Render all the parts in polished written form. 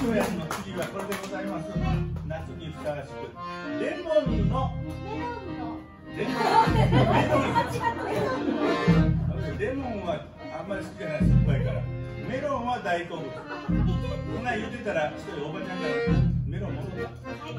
やの次はこれでございます。夏にふさわしくレモンのレモンはあんまり好きじゃない、酸っぱいから。メロンは大好物。こんなん言ってたら一人おばちゃんがメロン持ってた。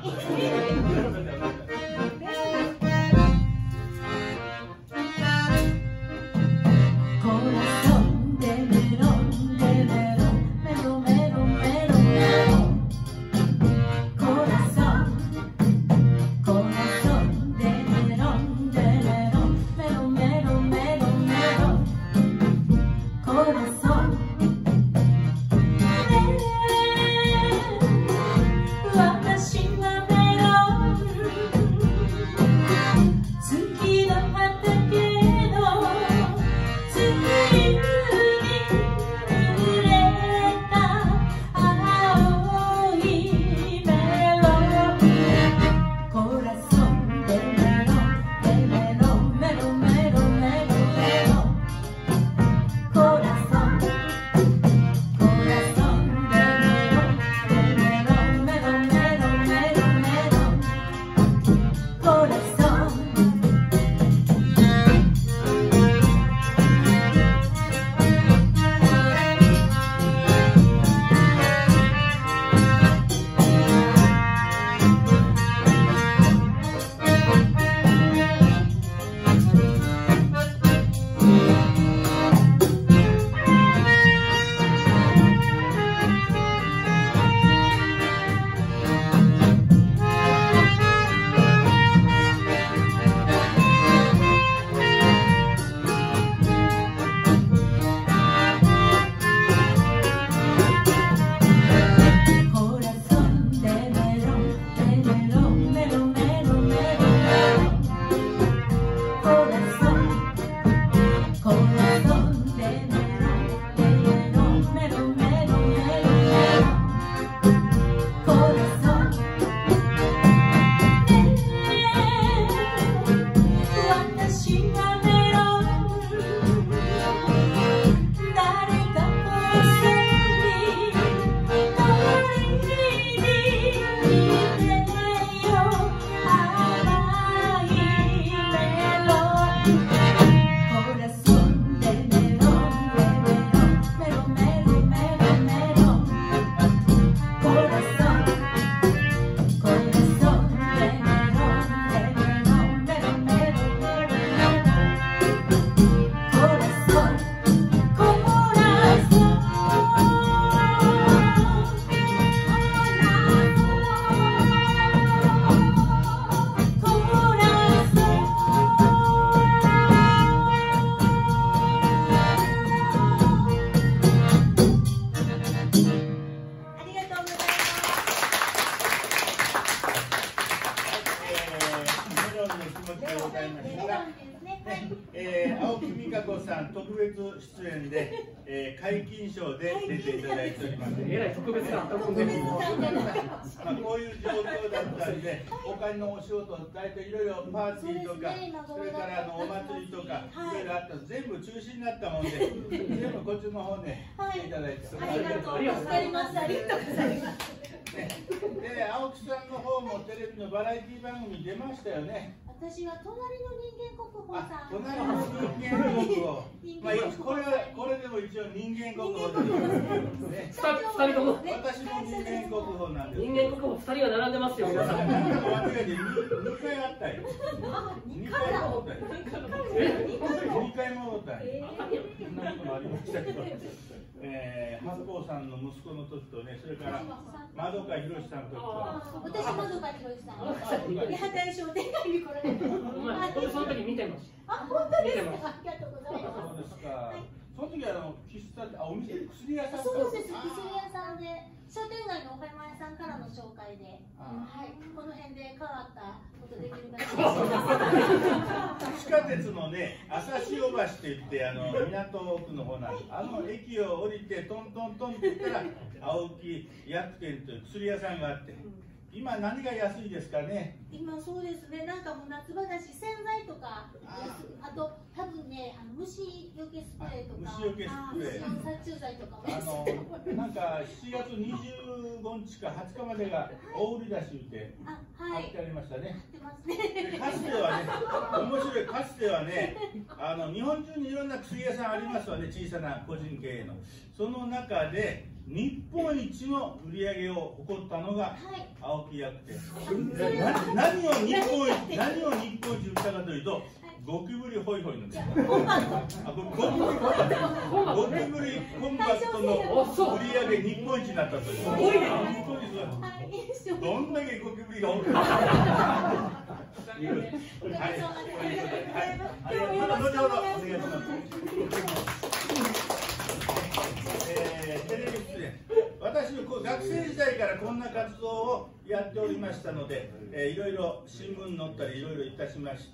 青木美香子さん特別出演で、皆勤賞で出ていただいております。 えらい特別な。 こういう状況だったんで、他のお仕事、大体いろいろパーティーとか、それからお祭りとか、いろいろあった、全部中止になったもんで、全部こっちの方ね、来ていただいて、 ありがとうございます。ありがとうございます。 で、青木さんの方もテレビのバラエティ番組出ましたよね。 私は隣の人間国宝さん。 隣の人間国宝。まあ、これでも一応人間国宝です。 二人とも。 私も人間国宝なんです。 人間国宝二人が並んでますよ。皆さん。 間違えて2回あったよ。2回戻ったよ。2回戻ったよ。そんなこともありましたけど。八方さんの息子の時とね、それから窓川博さんの時と。 私窓川博さん。八代商店街に来られて。 僕その時見てます。 あ、本当ですか。ありがとうございます。 そうですか。その時喫茶店、お店、薬屋さん。 そうです。薬屋さんで商店街のお買い物屋さんからの紹介で、はい、この辺で変わったことできるかな。 地下鉄のね、朝潮橋って言って港奥の方なんです。駅を降りてトントントンって言ったら青木薬店という薬屋さんがあって、 今何が安いですかね。 今そうですね、なんかもう夏場だし洗剤とか、あと多分ね、虫除けスプレーとか、 虫除けスプレー、 殺虫剤とかもなんか7月25日か20日までが大売り出しって貼ってありましたね。かつてはね、面白い、かつてはね、日本中にいろんな薬屋さんありますわね、小さな個人経営の。その中で日本一の売り上げを誇ったのが青木薬店。何を日本一売ったかというと、ゴキブリホイホイのです。ゴキブリコンバットの売り上げ日本一になったという。すごいな。どんだけゴキブリが多くなったか。はい。後ほどお願いします。テレビ出演。私は学生時代からこんな活動をやっておりましたので、いろいろ新聞に載ったりいろいろいたしまして、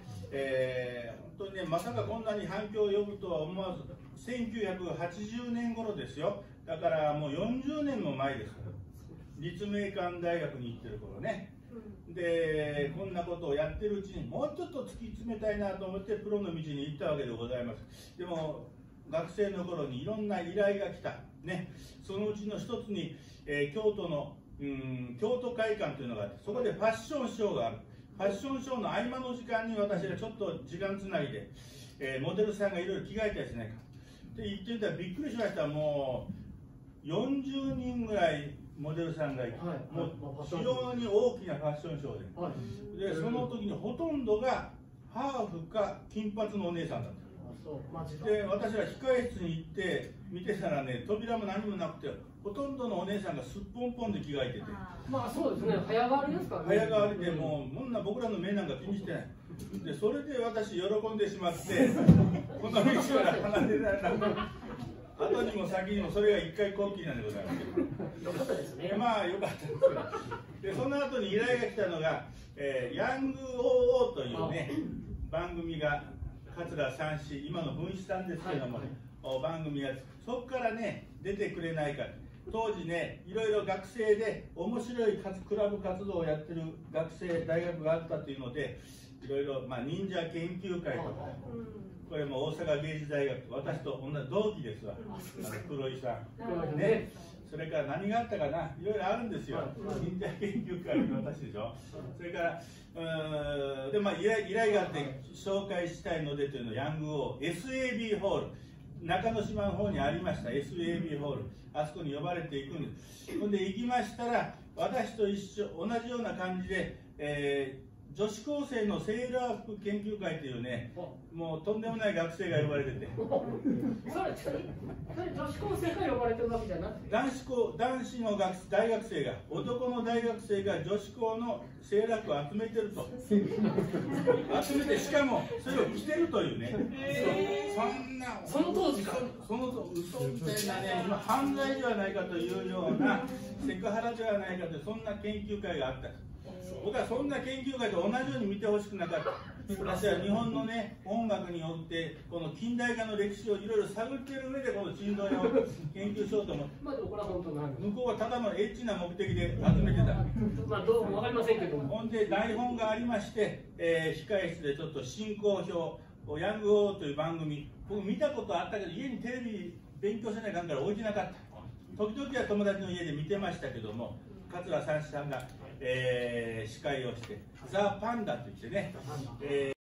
本当にね、まさかこんなに反響を呼ぶとは思わず、1980年頃ですよ。だからもう40年も前ですから、立命館大学に行ってる頃ね。で、こんなことをやってるうちにもうちょっと突き詰めたいなと思ってプロの道に行ったわけでございます。でも学生の頃にいろんな依頼が来た、ね、そのうちの一つに、京都の京都会館というのがあって、そこでファッションショーがある。ファッションショーの合間の時間に私がちょっと時間つなぎで、モデルさんがいろいろ着替えたりしないかって言ってみたらびっくりしました。もう40人ぐらいモデルさんがいて、もう非常に大きなファッションショーで、その時にほとんどがハーフか金髪のお姉さんだった。で、私は控え室に行って見てたらね、扉も何もなくて、ほとんどのお姉さんがすっぽんぽんで着替えてて、 まあそうですね、早変わりですからね。 早変わりで、もうこんな僕らの目なんか気にしてない。で、それで私喜んでしまってこの道から離れられなくて、後にも先にもそれが一回こっきりなんでございますけど、 よかったですね。 まあよかったですけど、でその後に依頼が来たのが、ヤング OO というね番組が桂三枝、今の文枝さんですけども、番組やそこからね出てくれないか。当時ね、いろいろ学生で面白いクラブ活動をやってる学生大学があったというので、いろいろ、忍者研究会とか、これも大阪芸術大学、私と同じ同期ですわ、黒井さん、ね、それから何があったかな、いろいろあるんですよ、忍者研究会の私でしょ、それからで、依頼があって紹介したいのでというのをヤングを SAB ホール、中之島の方にありました SAB ホール、あそこに呼ばれていくんです。ほんで行きましたら、私と一緒同じような感じで、女子高生のセーラー服研究会というね、もうとんでもない学生が呼ばれてて、 それ女子高生が呼ばれてるわけじゃなくて、 男子の大学生が、男の大学生が女子校のセーラー服を集めてると、集めて、しかもそれを着てるというね、 その当時か、 その嘘みたいなね、今犯罪ではないかというような、セクハラではないかという、そんな研究会があった。僕はそんな研究会と同じように見てほしくなかった。私は日本のね、音楽においてこの近代化の歴史をいろいろ探っている上でこの珍道屋を研究しようと思って、 でもこれは本当なん向こうはただのエッチな目的で集めてた。 どうも分かりませんけども、 ほんで台本がありまして、控え室でちょっと進行表、ヤング OO という番組、僕見たことあったけど家にテレビ勉強せないかんから置いてなかった。時々は友達の家で見てましたけども、桂三枝さんが司会をして、ザ・パンダといってね、